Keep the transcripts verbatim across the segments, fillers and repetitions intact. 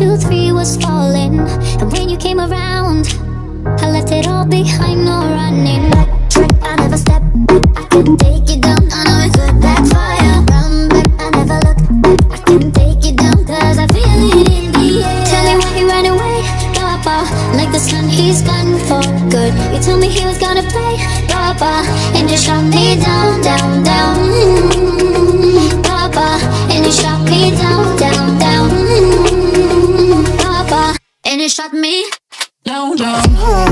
two, three was falling. And when you came around, I left it all behind, no running. Backtrack, I never step back, I can take you down. I know it could backfire. Run back, I never look back, I can take you down, cause I feel it in the air. Tell me why he ran away, Papa. Like the sun, he's gone for good. You told me he was gonna play, Papa, and you shot me down, down, down, mm-hmm. Papa, and you shot me down, down, down, mm-hmm. Papa, and you shot me down, down.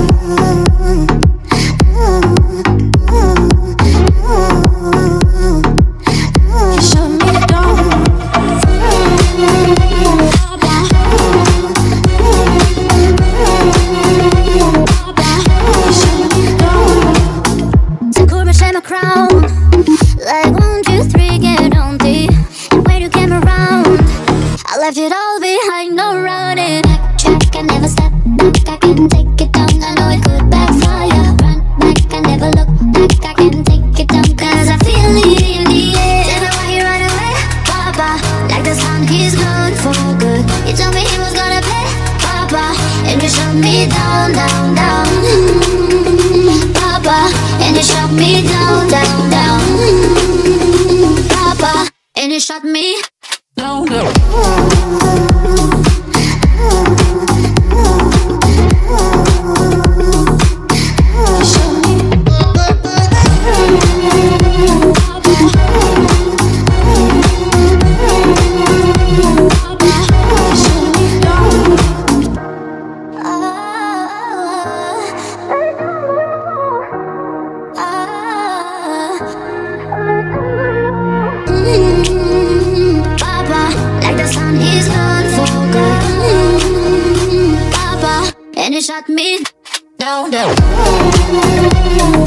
You shot me down, Papa. My crown, like one, two, three, get on the. And when you came around, I left it all behind, no running. Backtrack, I never step back, I can take it down. I know it could backfire. Run back, I never look back, I can take it down, cause I feel it in the air. Tell me why he ran away, Papa. Like the sun, he's gone for good. You told me he was gonna play, Papa, and you shot me down, down, down, mm-hmm. Papa, and you shot me down, down, down, mm-hmm. Papa, and you shot me down, down. And it shot me down, down.